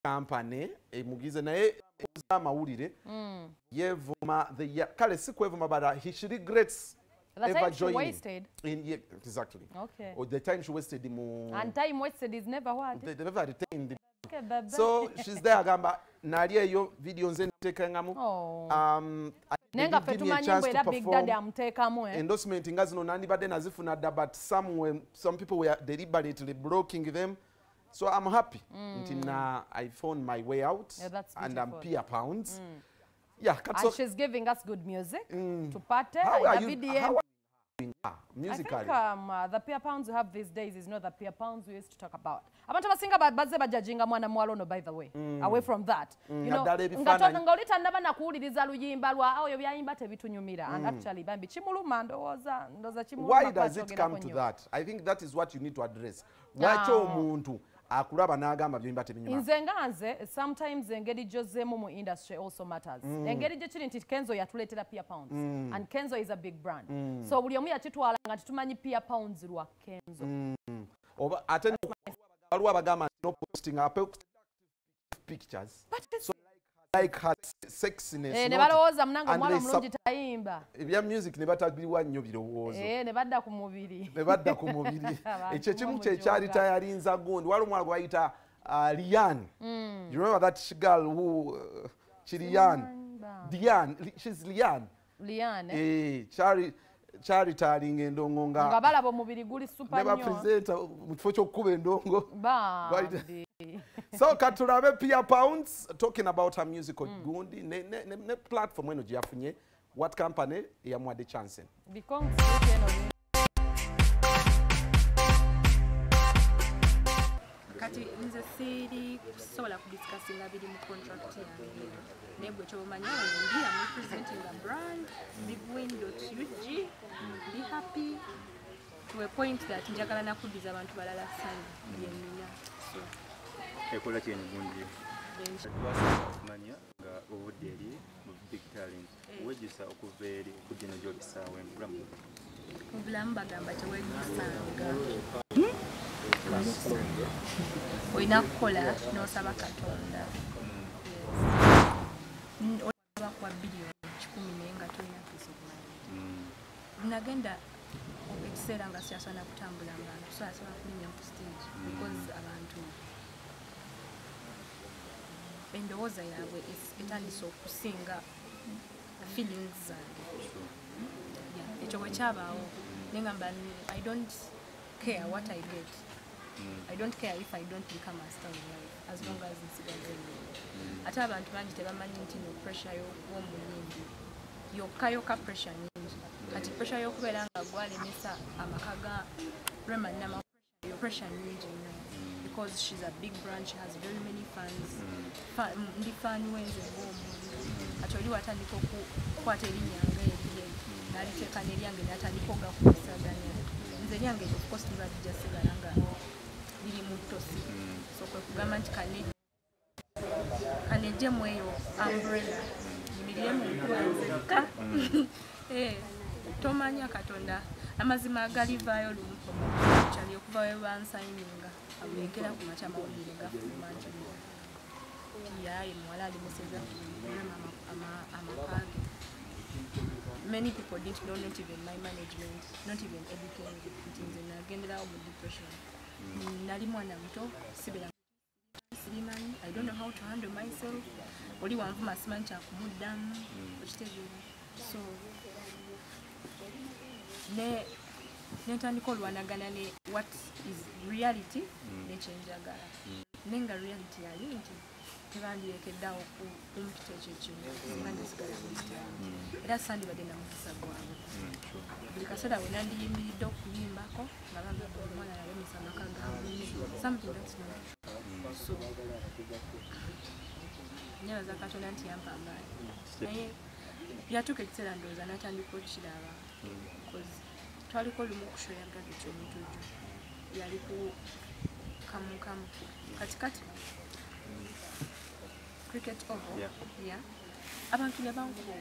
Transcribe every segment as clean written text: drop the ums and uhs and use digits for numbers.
company emugize naye amawulire yevuma kale si kwevuma but she regrets ever joining exactly or the time she wasted and time wasted is never what they never retained so she's there agamba nali eyo video nze ntekangamu nenga fe tumanyi mbwera big daddy amutekamu endorsement nga zino nandibadde nazifuna dda but some people were deliberately blocking them. So I'm happy until I found my way out, and I'm Pia Pounds. Yeah, and she's giving us good music to party. How are you doing musically? I think the Pia Pounds we have these days is not the Pia Pounds we used to talk about. Abantu basinga baze bajajinga mwana mwalono by the way. Away from that, you know, ngaulita ndaba nakuwuliriza luyimba lwa oyo byayimba tebitunyumira and actually bambi chimuluma ndoza chimuluma. Why does it come to that? I think that is what you need to address. Wacho omuntu akulaba n'agamba byimba tebinyuma. Nzenganze sometimes engeri jozemu mu industry also matters. Engeri je kiri nti Kenzo yatuletera Pia Pounds and Kenzo is a big brand. So buli omu yakitwala nga tumanyi Pia Pounds lwa Kenzo. Oba ate alwa bagamba no posting up pictures. So like her sexiness. Ne balowooza mnango mwala mulungi tayimba. Ebya music ne batagliwa nnyo birowoozo. Ne badda ku mubiri. Ne badda ku mubiri. Ekyo kimu kye kyali tayalinza gundi. Waliwo omwala gwayita Liane. You remember that girl who Diane, she's Liane. Liane. Chari taling endongo nga. Nga balaba omubiri guli super nnyo. Ne ba presenter mu kifo ky'okkuba endongo. So katulabe Pia Pounds talking about her musical gundi ne platform eno gyafunye what company yamwadde chance kati nze siri kusobola kudiscussinga biri mu contract yange nebwe kyomanyi ndi am representing a brand bigwin.ug be happy to a point that njagala nakubiza abantu balala sana yenina so ekola kyeni gundi manya nga obudeli mu big talent wejisa okuveri kudino jobisawe mubulamu bagamba tewejisanga oyina kukola n'osaba Katonda olaba kwa billion 10 naye nga tolina peace of mind nagenda ekiseera nga siyasana kutambula abantu so asobola kulinya ku stage because abantu endowooza yaabwe etandise okusinga feelings zange ekyo bwe kyabaawo nengamba I don't care what I get. I don't care if I don't become a star in life as long as nsigaze ate abantu bangi tebamanyi nti no pressure y'omuyimbi yokka pressure nyingi kati pressure y'okubeera nga gwalemesa amaka ga Rema Nama pressure nyingi because she's a big brand, she has very many fans. Ndi fan wenze ng'omuntu ati oli watandika okukwata erinnya nga eriye n'aliteeka n'eryange n'atandika okukusaganya nze lyange of course libajja sigala nga liri mu ttosi so kwe kugamba nti kanejjemu eyo umbrella yimirire mu nkwenzeka tomanya Katonda amazima agalivaayo lumu kyali okuva we bansayininga abulekera ku makya mawulire gafuluma nti yaye muwala alimeseza amakaage. Many people didn't know, not even my management, not even educated. Nagendera mu depression. Nali mwana muto sibira sirimani. I don't know how to handle myself. Oli wanvuma simanyi kyakumuddamu okitegeera. So netandika olwanagana ne what is reality nekyenjagala nenga reality yali nti tebandirekeddawo kumpita ekyo ekimu singa ndesigala mukitamu era sandibadde namukisa gwange buli kaseera we nandiyimbiridde okuyimbako nga bagamba omwana yalemesa amaka gaabwe something that's not so nyebaza Katonda nti yampambaani naye yatuuka ekiseera ndowooza natandika okiraba twaliko lumu kushoyaga ekyomutuju yali ku kamukamu katikati cricket over yeah abantu ne bankuba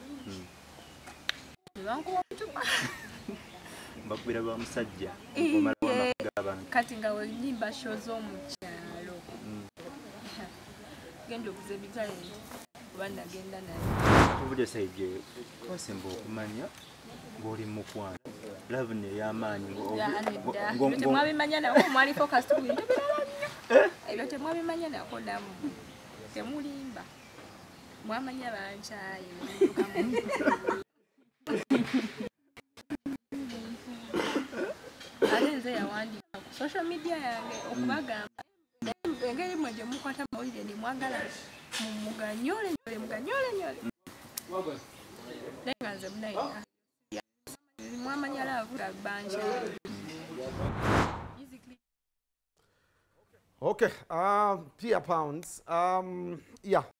obucupa bakubira lwa musajja kati nga wenyimba show z'omukyalo genda okuza ebitalenti kuba nagenda naye Obudde Saige twasemba okumanya ng'oli mukwano lavuni ey'amaanyi temwabimanya nawo mwali focus ku bintu birala nnyo ebyo temwabimanya nako nammwe temulimba mwamanya bankyaye ate nze yawandika ku social media yange okubagamba engeri mwe gye mukwata amawulire ndimwagala muganyole naye nga nze munayina mwamanya laavu bankyaye. Okay, Pia Pounds, yeah.